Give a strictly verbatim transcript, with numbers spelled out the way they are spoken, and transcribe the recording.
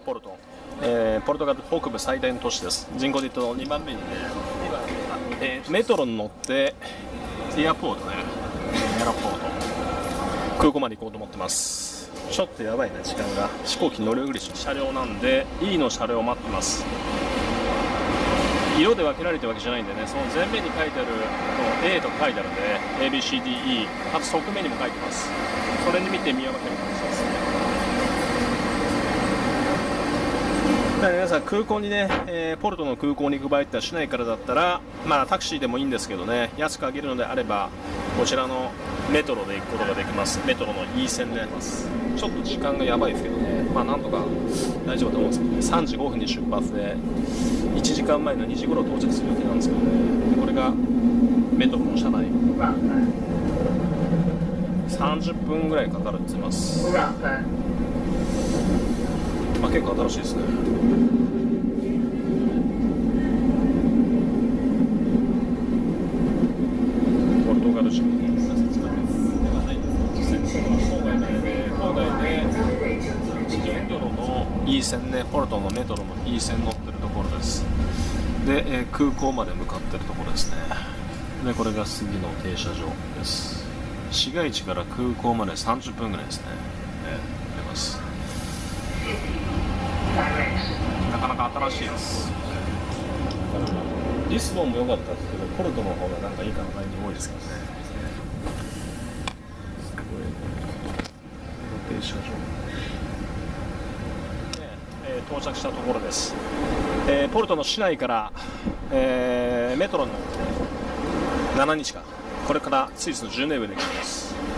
ポルト、えー、ポルトガル北部最大の都市です。人口で言うとにばんめにね、えー、メトロに乗ってエアポートね、エアポート空港まで行こうと思ってます。ちょっとやばいね、時間が。飛行機乗り遅れし車両なんで E の車両を待ってます。色で分けられてるわけじゃないんでね、その前面に書いてある A と書いてあるんで エービーシーディーイー、 あと側面にも書いてます。それに見て見分ける感じですね。だから皆さん空港にね、えー、ポルトの空港に行く場合って市内からだったらまあタクシーでもいいんですけどね、安くあげるのであればこちらのメトロで行くことができます。メトロの E 線であります。ちょっと時間がやばいですけどね、まあなんとか大丈夫だと思うんですけどね。さんじごふんに出発でいちじかんまえのにじ頃到着する予定なんですけどね。これがメトロの車内、さんじゅっぷんぐらいかかるって言ってます。まあ結構新しいですね。ポルトガル人の説明ではないんですが、実際に郊外で郊外で地上メトロの E 線ね、ポルトのメトロの E 線乗ってるところです。で、えー、空港まで向かってるところですね。でこれが次の停車場です。市街地から空港までさんじゅっぷんぐらいですね。えー、あります。なかなか新しいです。リスボンも良かったですけど、ポルトの方がなんかいい考えに多いですけどね。すごいね。停車場。えー、到着したところです。えー、ポルトの市内から、えー、メトロに乗ってななにちか、これからスイスのジュネーブで行きます。